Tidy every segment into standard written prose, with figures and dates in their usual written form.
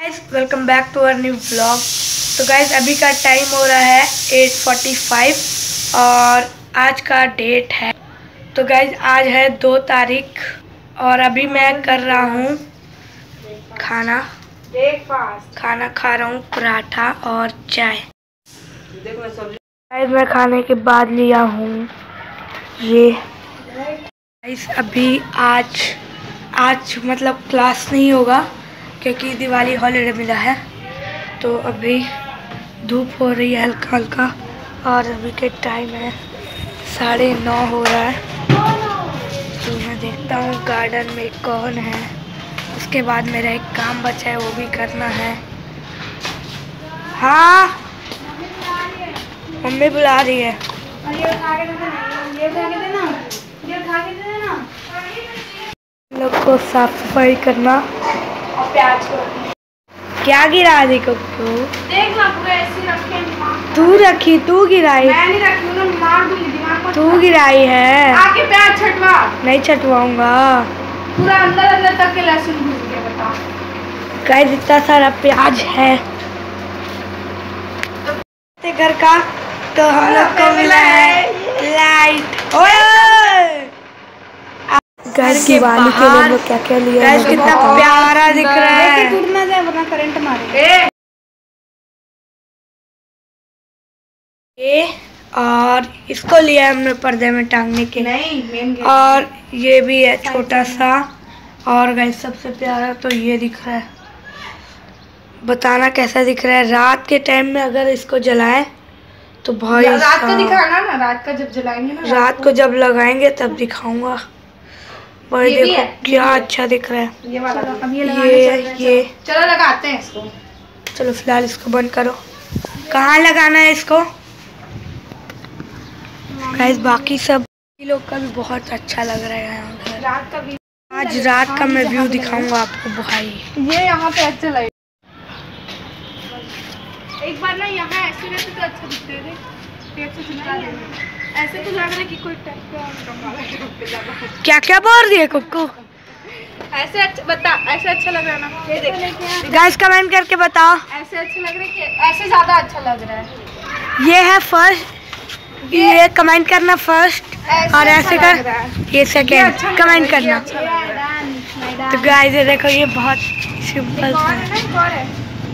Guys welcome back to our new blog. तो guys अभी का टाइम हो रहा है 8:45 और आज का डेट है। तो गाइस आज है 2 तारीख और अभी मैं कर रहा हूँ खाना खा रहा हूँ पराठा और चाय। गाइस मैं खाने के बाद लिया हूँ ये। गाइस अभी आज मतलब क्लास नहीं होगा क्योंकि दिवाली हॉलीडे मिला है। तो अभी धूप हो रही है हल्का हल्का और अभी के टाइम है 9:30 हो रहा है। तो मैं देखता हूँ गार्डन में कौन है। उसके बाद मेरा एक काम बचा है वो भी करना है। हाँ मम्मी बुला रही है। लोग को साफ सफाई करना और प्याज को क्या गिरा दी कुक्कू? देख ना पूरा ऐसे रखे। तू रखी, तू गिराई? मैं नहीं रखी, उन्होंने मार दूंगी दिमाग में। तू गिराई है। आके प्याज छटवा। नहीं छटवाऊंगा। पूरा अंदर तक के लहसुन घुस गया बता। गाइस इतना सारा प्याज है तो घर का। तो हम लोग को मिला है लाइट। ओए घर के बाहर लोग क्या क्या लिया है कितना प्यारा दिख रहा है। टूटना जाए वरना करंट मारे। ये और इसको लिया है हमने पर्दे में टांगने के नहीं और ये भी है छोटा सा। और गाइस सबसे प्यारा तो ये दिख रहा है। बताना कैसा दिख रहा है। रात के टाइम में अगर इसको जलाएं तो भाई रात का दिखाना ना। रात का जब जलाएंगे ना, रात को जब लगाएंगे तब दिखाऊंगा। भाई देखो क्या अच्छा दिख रहा है। ये वाला अब ये चलो लगाते हैं इसको। चलो फिलहाल इसको बंद करो। कहाँ लगाना है इसको? गाइस बाकी सब लोग का भी बहुत अच्छा लग रहा है यहाँ घर। रात का भी आज रात का मैं व्यू दिखाऊंगा आपको भाई। ये यहाँ पे अच्छा लगे। एक बार ना यहाँ ऐसे रहते तो अच्छा दिखते थे। पेट से चिपका देंगे। ऐसे तो लग रहा है कि कोई क्या क्या बोल रही है कुक्कू? ऐसे अच्छा बता। ऐसे अच्छा लग रहा है ना? ये देखो गाइस कमेंट करके बताओ। ऐसे अच्छा लग रहा है कि ऐसे ज्यादा अच्छा लग रहा है? ये है फर्स्ट। ये कमेंट करना फर्स्ट और ऐसे कर ये सेकंड कमेंट करना। तो गाइस ये देखो ये बहुत सिंपल सा है।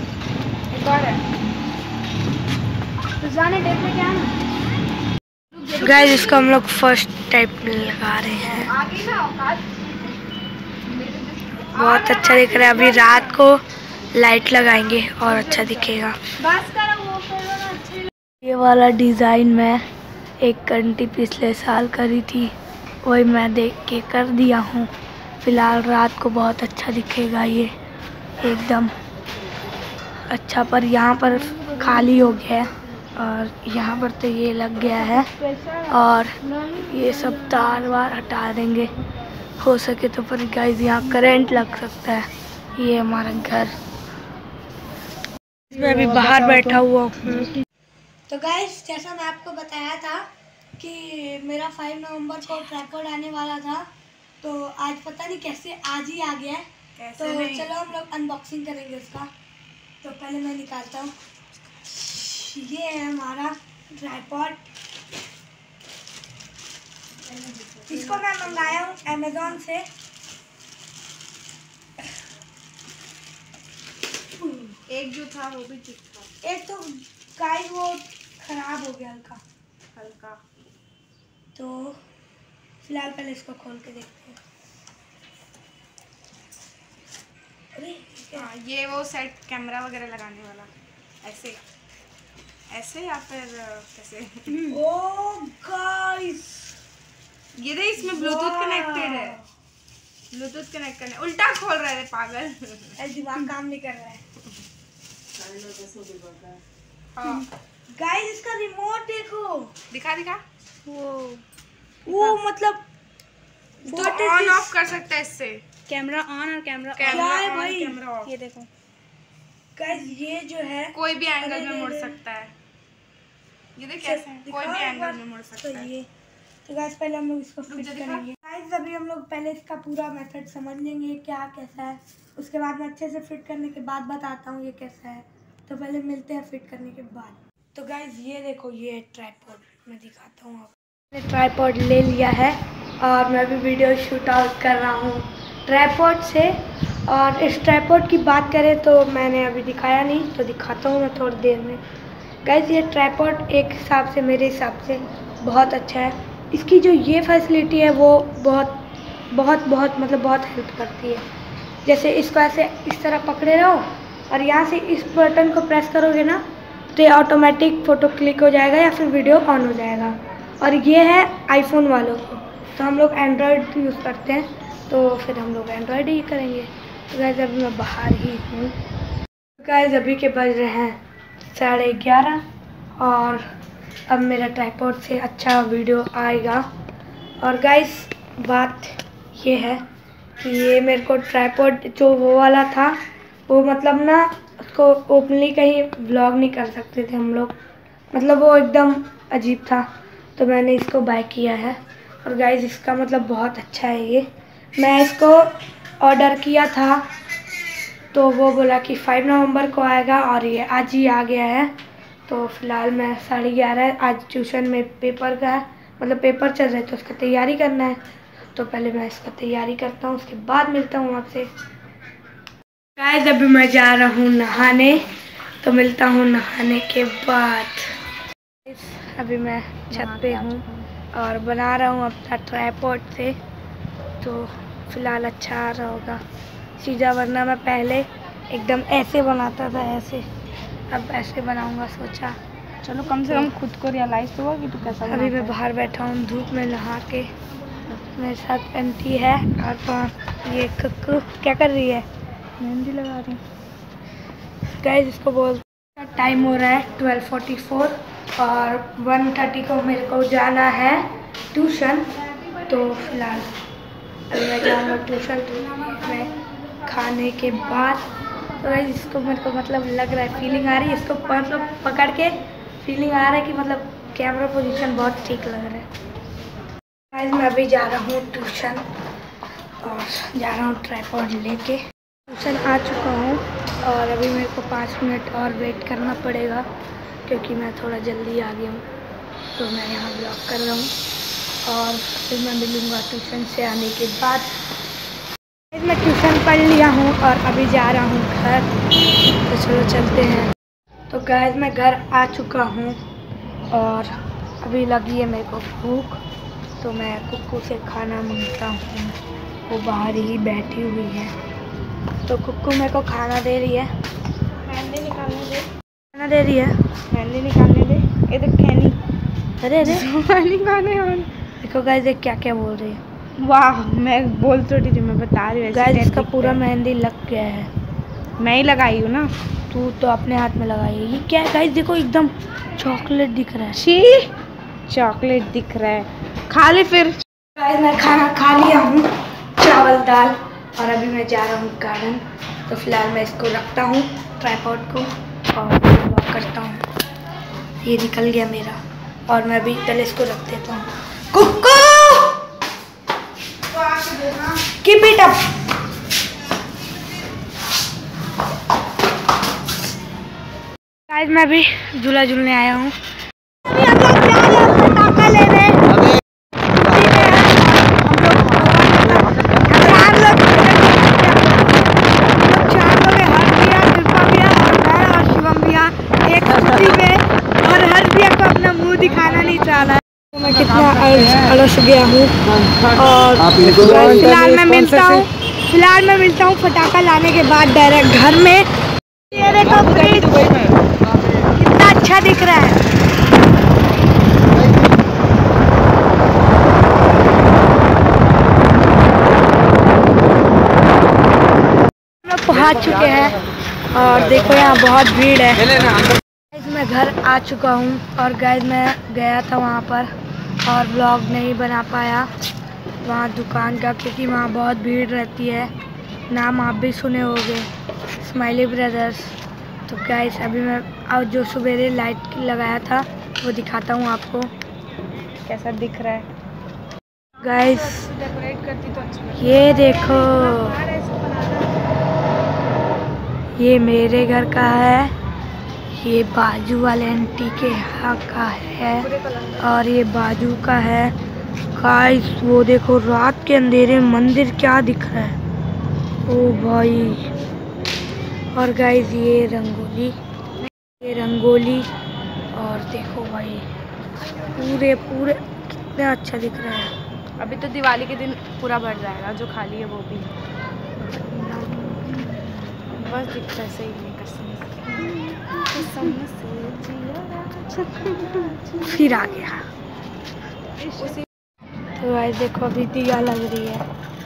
तो जाने टेप में क्या है गाइस इसको हम लोग फर्स्ट टाइप में लगा रहे हैं। बहुत अच्छा दिख रहा है। अभी रात को लाइट लगाएंगे और अच्छा दिखेगा। ये वाला डिज़ाइन मैं एक आंटी पिछले साल करी थी वही मैं देख के कर दिया हूँ। फिलहाल रात को बहुत अच्छा दिखेगा ये एकदम अच्छा। पर यहाँ पर खाली हो गया है और यहाँ पर तो ये लग गया है और ये सब तार वार हटा देंगे हो सके तो। पर गाइस यहाँ करंट लग सकता है। ये हमारा घर। मैं अभी बाहर बैठा हुआ हूँ। तो गाइस जैसा मैं आपको बताया था कि मेरा 5 नवंबर को ट्राइपॉड आने वाला था तो आज पता नहीं कैसे आज ही आ गया है। तो चलो हम लोग अनबॉक्सिंग करेंगे उसका। तो पहले मैं निकालता हूँ। ये है हमारा ट्राइपॉड। इसको मैं मंगाया हूँ अमेज़न से। एक जो था वो भी ठीक था। एक तो गाइस वो खराब हो गया हल्का। तो फिलहाल पहले इसको खोल के देखते हैं। अरे ये वो सेट कैमरा वगैरह लगाने वाला ऐसे या फिर कैसे? ओह गाइस ये दे इसमें ब्लूटूथ कनेक्टेड है। ब्लूटूथ कनेक्ट करने उल्टा खोल रहा है पागल। दिमाग काम नहीं कर रहा है। हाँ गाइस इसका रिमोट देखो। दिखा वो मतलब तो ऑन ऑफ कर सकता है इससे। कैमरा ऑन और कैमरा है भाई। ये देखो गाइस ये जो है कोई भी एंगल में मुड़ सकता है। ये देख कैसे कोई भी एंगल में मुड़ सकता है। तो गाइस पहले हम लोग इसको फिट करेंगे। गाइस अभी हम लोग पहले इसका पूरा मेथड समझ लेंगे क्या कैसा है, उसके बाद मैं अच्छे से फिट करने के बाद बताता हूँ ये कैसा है। तो पहले मिलते हैं फिट करने के बाद। तो गाइस ये देखो, ये ट्राइपॉड मैं दिखाता हूँ आपको। मैंने ट्राइपॉड ले लिया है और मैं भी वीडियो शूट आउट कर रहा हूँ ट्राइपॉड से। और इस ट्राइपॉड की बात करें तो मैंने अभी दिखाया नहीं, तो दिखाता हूँ मैं थोड़ी देर में। गाइस ये ट्राइपॉड एक हिसाब से, मेरे हिसाब से बहुत अच्छा है। इसकी जो ये फैसिलिटी है वो बहुत मतलब बहुत हेल्प करती है। जैसे इसको ऐसे इस तरह पकड़े रहो और यहाँ से इस बटन को प्रेस करोगे ना तो ये ऑटोमेटिक फ़ोटो क्लिक हो जाएगा या फिर वीडियो ऑन हो जाएगा। और ये है आईफोन वालों को, तो हम लोग एंड्रॉयड यूज़ करते हैं तो फिर हम लोग एंड्रॉयड ही करेंगे। तो गाइस अभी मैं बाहर ही हूँ। गाइस अभी के बज रहे हैं 11:30 और अब मेरा ट्राइपॉड से अच्छा वीडियो आएगा। और गाइस बात ये है कि ये मेरे को ट्राइपॉड जो वो वाला था वो मतलब ना उसको ओपनली कहीं व्लॉग नहीं कर सकते थे हम लोग, मतलब वो एकदम अजीब था, तो मैंने इसको बाय किया है। और गाइस इसका मतलब बहुत अच्छा है ये। मैं इसको ऑर्डर किया था तो वो बोला कि 5 नवंबर को आएगा और ये आज ही आ गया है। तो फिलहाल मैं 11:30 आज ट्यूशन में पेपर का है, मतलब पेपर चल रहा है तो उसकी तैयारी करना है। तो पहले मैं इसका तैयारी करता हूँ, उसके बाद मिलता हूँ आपसे। गाइस अभी मैं जा रहा हूँ नहाने, तो मिलता हूँ नहाने के बाद। अभी मैं छत पे हूँ और बना रहा हूँ अपना ट्राइपॉड से, तो फिलहाल अच्छा आ रहा होगा सीधा, वरना मैं पहले एकदम ऐसे बनाता था, ऐसे। अब ऐसे बनाऊंगा सोचा। चलो कम से कम खुद को रियलाइज़ तो हुआ कि तू कैसा अभी मैं बाहर बैठा हूँ धूप में नहा के, मेरे साथ आंटी है और ये कुक्कू क्या कर रही है, मेहंदी लगा रही। गाइस इसको बोल टाइम हो रहा है 12:44 और 1:30 को मेरे को जाना है ट्यूशन। तो फिलहाल अभी मैं जाऊँगा ट्यूशन में खाने के बाद। तो गाइस इसको मेरे को मतलब लग रहा है, फीलिंग आ रही है इसको मतलब पकड़ के, फीलिंग आ रहा है कि मतलब कैमरा पोजीशन बहुत ठीक लग रहा है। गाइस मैं अभी जा रहा हूँ ट्यूशन और जा रहा हूँ ट्राइपॉड लेके। ट्यूशन आ चुका हूँ और अभी मेरे को 5 मिनट और वेट करना पड़ेगा क्योंकि मैं थोड़ा जल्दी आ गया हूँ, तो मैं यहाँ ब्लॉग कर रहा हूँ और फिर मैं मिलूँगा ट्यूशन से आने के बाद। मैं ट्यूशन पढ़ लिया हूँ और अभी जा रहा हूँ घर, तो चलो चलते हैं। तो गाइस मैं घर आ चुका हूँ और अभी लगी है मेरे को भूख, तो मैं कुक्कू से खाना मांगता हूँ, वो बाहर ही बैठी हुई है। तो कुक्कू मेरे को खाना दे रही है, मेहंदी निकालने दे, खाना दे रही है, मेहंदी निकालने दे। ये देख खैनी, अरे निकालने वाली। देखो गाइस ये क्या क्या बोल रही है। वाह, मैं बोल तो रही थी, मैं बता रही हूँ। गाइस इसका पूरा मेहंदी लग गया है। मैं ही लगाई हूँ ना, तू तो अपने हाथ में लगाई है। ये क्या है गाइस, देखो एकदम चॉकलेट दिख रहा है। छी, चॉकलेट दिख रहा है, खा ले फिर। गाइस मैं खाना खा लिया हूँ, चावल दाल, और अभी मैं जा रहा हूँ गार्डन। तो फिलहाल मैं इसको रखता हूँ ट्राइपॉड को और वॉक करता हूँ। ये निकल गया मेरा और मैं अभी पहले इसको रख देता हूँ। Kukku keep it up. Guys मैं अभी झूला झूलने आया हूँ। पटाखा लेने दिखाना नहीं चाह रहा है, तो मैं कितना अलस गया हूँ। और फिलहाल मैं मिलता हूँ पटाखा लाने के बाद डायरेक्ट घर में। ये देखो कितना अच्छा दिख रहा है। हम पहुँच चुके हैं और देखो यहाँ बहुत भीड़ है। मैं घर आ चुका हूँ और गाइस मैं गया था वहाँ पर और व्लॉग नहीं बना पाया वहाँ दुकान का, क्योंकि वहाँ बहुत भीड़ रहती है। नाम आप भी सुने होंगे, स्माइली ब्रदर्स। तो गाइस अभी मैं आज जो सवेरे लाइट लगाया था वो दिखाता हूँ आपको कैसा दिख रहा है। गाइस डेकोरेट करती तो अच्छा लगता। ये देखो, ये मेरे घर का है, ये बाजू वाले आंटी के यहाँ का है, और ये बाजू का है। गाइस वो देखो, रात के अंधेरे में मंदिर क्या दिख रहा है, ओ भाई। और गाइस ये रंगोली, और देखो भाई पूरे पूरे कितना अच्छा दिख रहा है। अभी तो दिवाली के दिन पूरा भर जाएगा, जो खाली है वो भी बस दिखता है। सही नहीं, कसम से फिर आ गया। तो गाइस देखो, अभी दिया लग रही है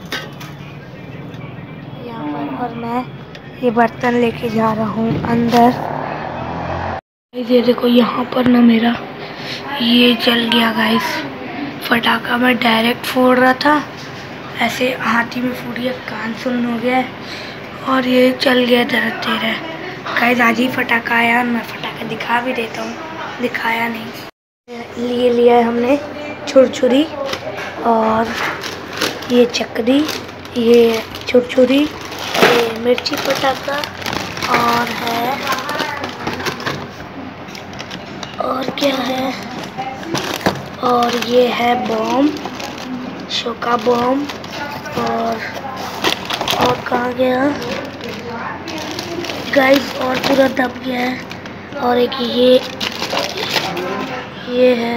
यहाँ पर, और मैं ये बर्तन लेके जा रहा हूँ अंदर। ये देखो यहाँ पर ना मेरा ये जल गया गाइस, फटाका मैं डायरेक्ट फोड़ रहा था, ऐसे हाथी में फूट गया, कान सुन्न हो गया और ये चल गया धीरे। गाइस आज ही फटाका आया, मैं फटाका दिखा भी देता हूँ, दिखाया नहीं। लिया है हमने छुरछुरी और ये चक्री, ये छुरछुरी, ये मिर्ची पटाखा, और है, और क्या है, और ये है बॉम्ब, शोका बॉम्ब, और कहाँ गया गाइस, और पूरा दब गया है। और एक ये है,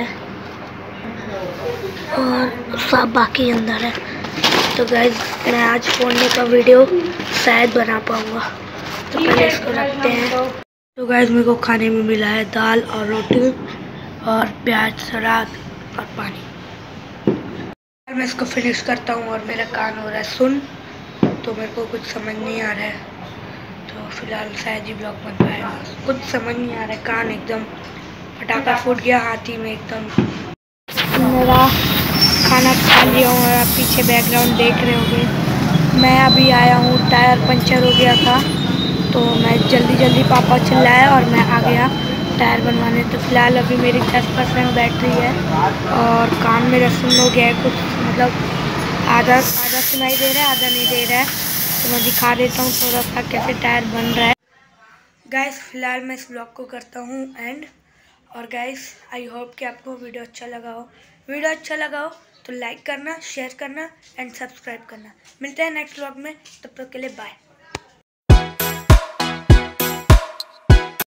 और सब बाकी अंदर है। तो गाइस मैं आज फोड़ने का वीडियो शायद बना पाऊँगा, तो पहले इसको रखते हैं। तो गाइस मेरे को खाने में मिला है दाल और रोटी और प्याज, सलाद और पानी। मैं इसको फिनिश करता हूँ, और मेरा कान हो रहा है सुन, तो मेरे को कुछ समझ नहीं आ रहा है, तो फिलहाल शायद ही ब्लॉग बन पाएगा। कुछ समझ नहीं आ रहा है, कान एकदम फटाका फूट गया हाथी में एकदम। मेरा खाना खा लिया हूँ, और आप पीछे बैकग्राउंड देख रहे होंगे। मैं अभी आया हूँ, टायर पंचर हो गया था, तो मैं जल्दी पापा चिल्लाया और मैं आ गया टायर बनवाने। तो फिलहाल अभी मेरी 10% बैटरी है, और कान मेरा सुन हो गया है कुछ, मतलब आधा सुनाई दे रहा है, आधा नहीं दे रहा है। तो मैं दिखा देता हूँ थोड़ा सा कैसे टायर बन रहा है। गाइस फिलहाल मैं इस ब्लॉग को करता हूँ एंड, और गाइस आई होप कि आपको वीडियो अच्छा लगा हो। तो लाइक करना, शेयर करना एंड सब्सक्राइब करना। मिलते हैं नेक्स्ट ब्लॉग में, तब तक के लिए बाय।